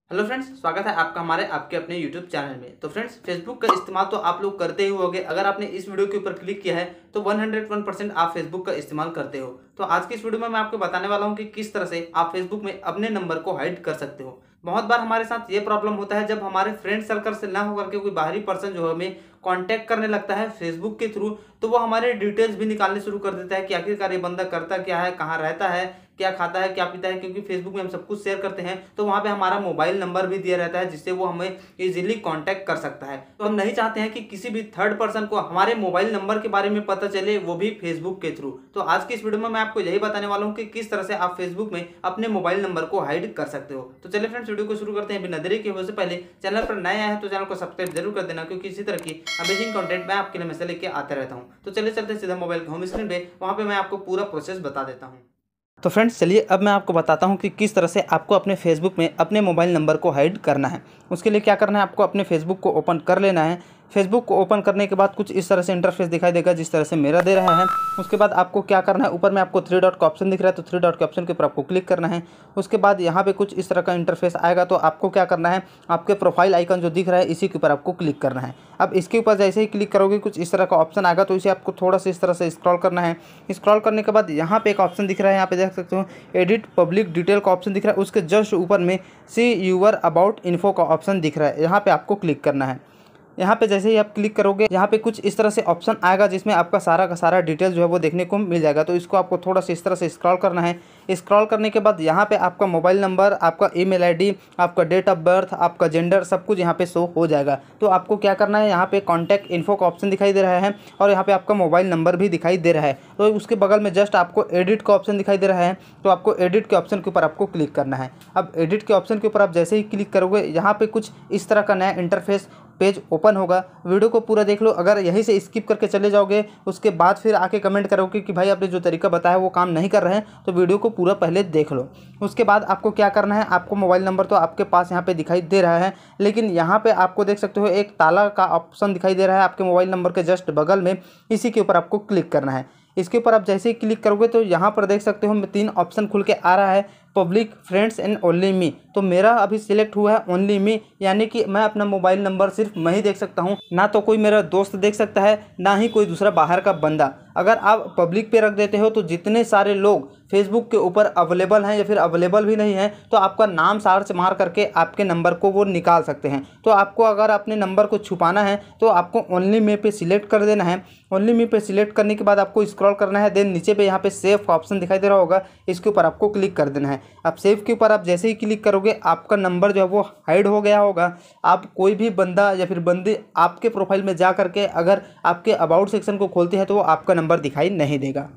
Hello friends, स्वागत है आपका हमारे आपके अपने यूट्यूब चैनल में। तो फ्रेंड्स, फेसबुक का इस्तेमाल तो आप लोग करते ही होंगे। अगर आपने इस वीडियो के ऊपर क्लिक किया है तो 101% आप फेसबुक का इस्तेमाल करते हो। तो आज की इस वीडियो में मैं आपको बताने वाला हूं कि किस तरह से आप फेसबुक में अपने नंबर को हाइड कर सकते हो। बहुत बार हमारे साथ ये प्रॉब्लम होता है जब हमारे फ्रेंड सर्कल से ना होकर के कोई बाहरी पर्सन जो हमें कांटेक्ट करने लगता है फेसबुक के थ्रू, तो वो हमारे डिटेल्स भी निकालने शुरू कर देता है कि आखिरकार ये बंदा करता क्या है, कहाँ रहता है, क्या खाता है, क्या पीता है। क्योंकि फेसबुक में हम सब कुछ शेयर करते हैं तो वहाँ पे हमारा मोबाइल नंबर भी दिया रहता है जिससे वो हमें इजीली कांटेक्ट कर सकता है। तो हम नहीं चाहते हैं कि किसी भी थर्ड पर्सन को हमारे मोबाइल नंबर के बारे में पता चले, वो भी फेसबुक के थ्रू। तो आज की इस वीडियो में मैं आपको यही बताने वाला हूँ कि किस तरह से आप फेसबुक में अपने मोबाइल नंबर को हाइड कर सकते हो। तो चलिए फ्रेंड्स, वीडियो को शुरू करते हैं। बिना देरी के से पहले चैनल पर नए आए हैं तो चैनल को सब्सक्राइब जरूर कर देना, क्योंकि इसी तरह की अमेजिंग कंटेंट मैं आपके लिए हमेशा लेके आता रहता हूँ। तो चलिए चलते हैं सीधा मोबाइल के होम स्क्रीन पे, वहाँ पे मैं आपको पूरा प्रोसेस बता देता हूँ। तो फ्रेंड्स, चलिए अब मैं आपको बताता हूं कि किस तरह से आपको अपने फेसबुक में अपने मोबाइल नंबर को हाइड करना है। उसके लिए क्या करना है, आपको अपने फेसबुक को ओपन कर लेना है। फेसबुक को ओपन करने के बाद कुछ इस तरह से इंटरफेस दिखाई देगा जिस तरह से मेरा दे रहा है। उसके बाद आपको क्या करना है, ऊपर में आपको 3 डॉट का ऑप्शन दिख रहा है तो 3 डॉट के ऑप्शन के ऊपर आपको क्लिक करना है। उसके बाद यहाँ पे कुछ इस तरह का इंटरफेस आएगा तो आपको क्या करना है, आपके प्रोफाइल आइकन जो दिख रहा है इसी के ऊपर आपको क्लिक करना है। अब इसके ऊपर जैसे ही क्लिक करोगे कुछ इस तरह का ऑप्शन आएगा तो इसे आपको थोड़ा सा इस तरह से स्क्रॉल करना है। स्क्रॉल करने के बाद यहाँ पे एक ऑप्शन दिख रहा है, यहाँ पे देख सकते हो एडिट पब्लिक डिटेल का ऑप्शन दिख रहा है। उसके जस्ट ऊपर में सी यूर अबाउट इन्फो का ऑप्शन दिख रहा है, यहाँ पे आपको क्लिक करना है। यहाँ पे जैसे ही आप क्लिक करोगे यहाँ पे कुछ इस तरह से ऑप्शन आएगा जिसमें आपका सारा का सारा डिटेल जो है वो देखने को मिल जाएगा। तो इसको आपको थोड़ा सा इस तरह से स्क्रॉल करना है। स्क्रॉल करने के बाद यहाँ पे आपका मोबाइल नंबर, आपका ईमेल आईडी, आपका डेट ऑफ बर्थ, आपका जेंडर सब कुछ यहाँ पे शो हो जाएगा। तो आपको क्या करना है, यहाँ पे कॉन्टैक्ट इन्फो का ऑप्शन दिखाई दे रहा है और यहाँ पे आपका मोबाइल नंबर भी दिखाई दे रहा है। तो उसके बगल में जस्ट आपको एडिट का ऑप्शन दिखाई दे रहा है, तो आपको एडिट के ऑप्शन के ऊपर आपको क्लिक करना है। अब एडिट के ऑप्शन के ऊपर आप जैसे ही क्लिक करोगे यहाँ पे कुछ इस तरह का नया इंटरफेस पेज ओपन होगा। वीडियो को पूरा देख लो। अगर यहीं से स्किप करके चले जाओगे उसके बाद फिर आके कमेंट करोगे कि भाई आपने जो तरीका बताया वो काम नहीं कर रहे हैं, तो वीडियो को पूरा पहले देख लो। उसके बाद आपको क्या करना है, आपको मोबाइल नंबर तो आपके पास यहाँ पे दिखाई दे रहा है, लेकिन यहाँ पे आपको देख सकते हो एक ताला का ऑप्शन दिखाई दे रहा है आपके मोबाइल नंबर के जस्ट बगल में, इसी के ऊपर आपको क्लिक करना है। इसके ऊपर आप जैसे ही क्लिक करोगे तो यहाँ पर देख सकते हो 3 ऑप्शन खुल के आ रहा है, public, friends and only me. तो मेरा अभी सिलेक्ट हुआ है ओनली मी, यानी कि मैं अपना मोबाइल नंबर सिर्फ मैं ही देख सकता हूँ, ना तो कोई मेरा दोस्त देख सकता है ना ही कोई दूसरा बाहर का बंदा। अगर आप पब्लिक पे रख देते हो तो जितने सारे लोग फेसबुक के ऊपर अवेलेबल हैं या फिर अवेलेबल भी नहीं हैं तो आपका नाम सर्च मार करके आपके नंबर को वो निकाल सकते हैं। तो आपको अगर अपने नंबर को छुपाना है तो आपको ओनली मी पे सिलेक्ट कर देना है। ओनली मी पे सिलेक्ट करने के बाद आपको स्क्रॉल करना है, देन नीचे पे यहाँ पे सेव का ऑप्शन दिखाई दे रहा होगा, इसके ऊपर आपको क्लिक कर देना है। अब सेव के ऊपर आप जैसे ही क्लिक करोगे आपका नंबर जो है वो हाइड हो गया होगा। आप कोई भी बंदा या फिर बंदी आपके प्रोफाइल में जा करके अगर आपके अबाउट सेक्शन को खोलते हैं तो वो आपका नंबर दिखाई नहीं देगा।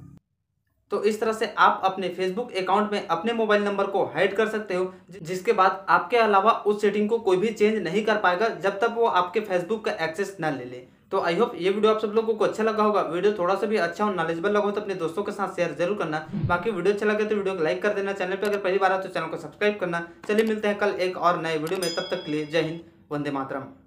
तो इस तरह से आप अपने फेसबुक अकाउंट में अपने मोबाइल नंबर को हाइड कर सकते हो, जिसके बाद आपके अलावा उस सेटिंग को कोई भी चेंज नहीं कर पाएगा जब तक वो आपके फेसबुक का एक्सेस ना ले ले। तो आई होप ये वीडियो आप सब लोगों को अच्छा लगा होगा। वीडियो थोड़ा सा भी अच्छा और नॉलेजेबल लगा हो तो अपने दोस्तों के साथ शेयर जरूर करना। बाकी वीडियो अच्छा लगे तो वीडियो को लाइक कर देना। चैनल पर अगर पहली बार आए तो चैनल को सब्सक्राइब करना। चलिए मिलते हैं कल एक और नए वीडियो में, तब तक के लिए जय हिंद, वंदे मातरम।